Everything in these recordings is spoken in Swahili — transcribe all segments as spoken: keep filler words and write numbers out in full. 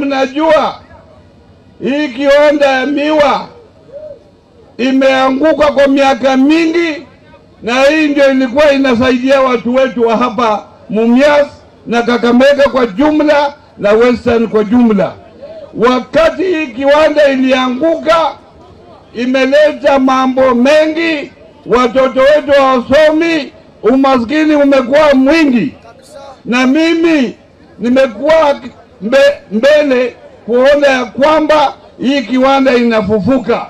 mnajua hii kiwanda ya miwa imeanguka kwa miaka mingi, na hii ndio ilikuwa inasaidia watu wetu wa hapa Mumias na Kakamega kwa jumla na Western kwa jumla. Wakati hii kiwanda ilianguka, imeleta mambo mengi, watoto wetu hawasomi, umaskini umekuwa mwingi, na mimi nimekuwa mbe, mbele kuona ya kwamba hii kiwanda inafufuka.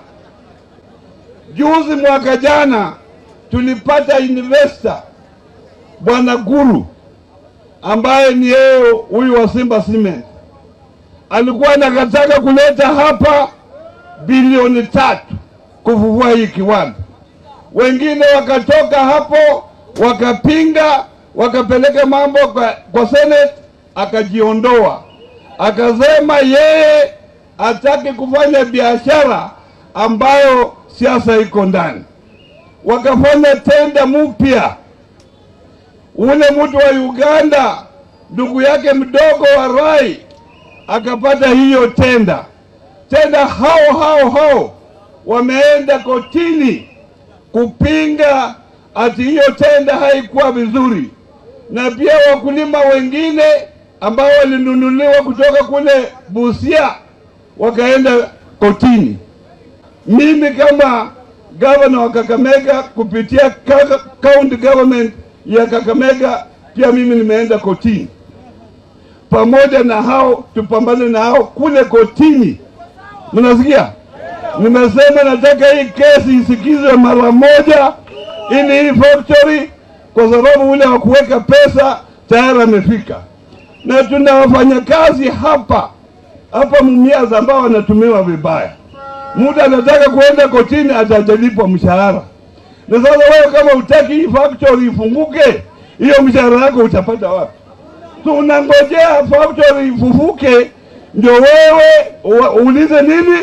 Juzi mwaka jana tulipata investor Bwana Guru, ambaye ni yeye huyu wa Simba Cement. Alikuwa anataka kuleta hapa bilioni tatu kufufua hii kiwanda. Wengine wakatoka hapo wakapinga, wakapeleka mambo kwa, kwa Senate, akajiondoa. Akasema yeye hataki kufanya biashara ambayo siasa iko ndani. Wakafanya tenda mpya. Ule mtu wa Uganda, ndugu yake mdogo wa Rai, akapata hiyo tenda. Tenda hao hao hao wameenda kotini kupinga ati hiyo tenda haikuwa vizuri. Na pia wakulima wengine ambao walinunuliwa kutoka kule Busia wakaenda kotini. Mimi kama governor wa Kakamega kupitia county government ya Kakamega, pia mimi nimeenda kotini. Pamoja na hao tupambane na hao kule kotini. Mnasikia? Nimesema nataka hii kesi isikizwe mara moja ili hii factory, kwa sababu ule wa kuweka pesa tayari amefika. Na tuna wafanyakazi hapa hapa Mumias ambao wanatumiwa vibaya. Mtu anataka kuenda kotini atajalipwa mshahara. Na sasa wewe kama utaki hii factory ifunguke, hiyo mshahara wako utapata wapi? So unangojea factory ifufuke ndio wewe uulize nini?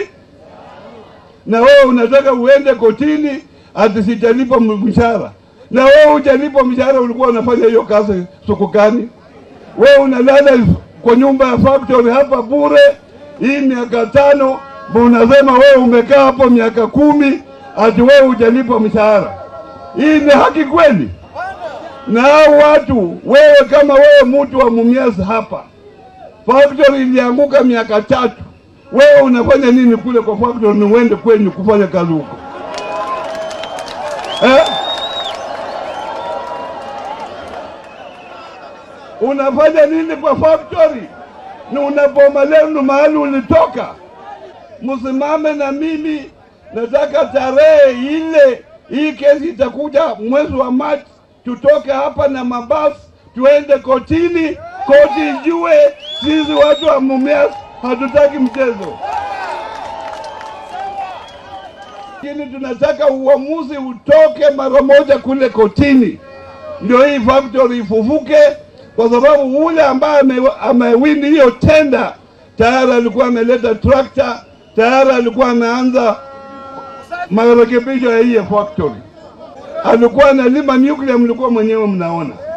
Na wewe unataka uende kotini ati sitalipa mshahara. Na wewe hujalipa mshahara, ulikuwa unafanya hiyo kazi sokoni. Wewe unalala kwa nyumba ya factory hapa bure hii miaka tano, unasema wewe umekaa hapo miaka kumi ati wewe hujalipa mshahara. Hii ni haki kweli? Na watu, wewe kama wewe mtu wa Mumias hapa, factory ilianguka miaka tatu, wewe unafanya nini kule kwa factory? Ni uende kwenye kufanya kazi huko eh? Unafanya nini kwa factory? Ni unapoma leo mahali ulitoka. Msimame na mimi, nataka tarehe ile hii kesi itakuja mwezi wa Machi, tutoke hapa na mabasi tuende kotini, koti ijue sisi watu wa Mumias hatutaki mchezo. Lakini tunataka uamuzi utoke mara moja kule kotini, ndio hii factory ifufuke, kwa sababu ule ambaye amewini hiyo tenda tayari alikuwa ameleta tractor, tayari alikuwa ameanza marekebisho ya hii factory. Alikuwa analima nuclear, mlikuwa mwenyewe mnaona.